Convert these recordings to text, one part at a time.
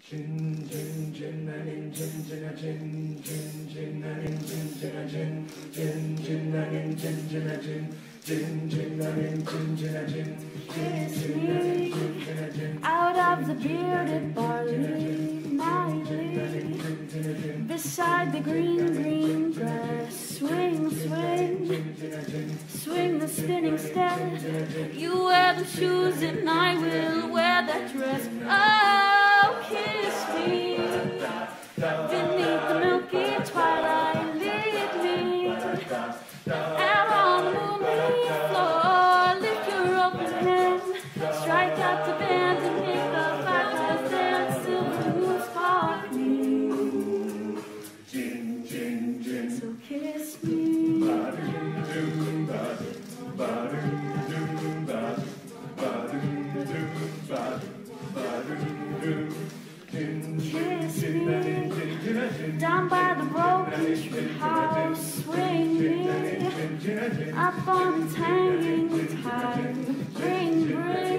Out of the bearded barley, mildly, beside the green grass, swing, swing, swing the spinning step. You wear the shoes and I will wear that dress. Oh, kiss me beneath the milky twilight, lead me out on the moonlit floor. Lift your open hand, strike out the band and make the fireflies dance. Silver moon sparkling, so kiss me. Kiss me down by the broken tree house, swing me up on its hanging tide.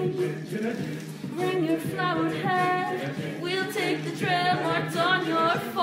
Bring your flowered head. We'll take the trail marked on your